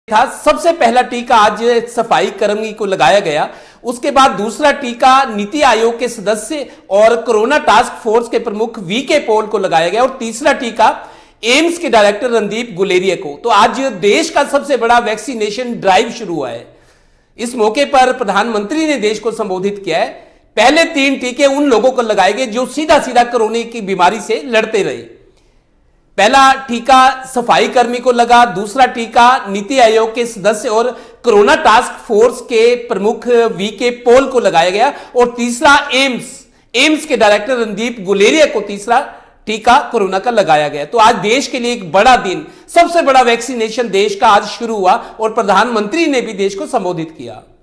था। सबसे पहला टीका आज सफाई कर्मी को लगाया गया, उसके बाद दूसरा टीका नीति आयोग के सदस्य और कोरोना टास्क फोर्स के प्रमुख वीके पॉल को लगाया गया और तीसरा टीका एम्स के डायरेक्टर रणदीप गुलेरिया को। तो आज देश का सबसे बड़ा वैक्सीनेशन ड्राइव शुरू हुआ है। इस मौके पर प्रधानमंत्री ने देश को संबोधित किया है। पहले 3 टीके उन लोगों को लगाए गए जो सीधा सीधा कोरोना की बीमारी से लड़ते रहे। पहला टीका सफाई कर्मी को लगा, दूसरा टीका नीति आयोग के सदस्य और कोरोना टास्क फोर्स के प्रमुख वीके पॉल को लगाया गया और तीसरा एम्स के डायरेक्टर रणदीप गुलेरिया को तीसरा टीका कोरोना का लगाया गया। तो आज देश के लिए एक बड़ा दिन, सबसे बड़ा वैक्सीनेशन देश का आज शुरू हुआ और प्रधानमंत्री ने भी देश को संबोधित किया।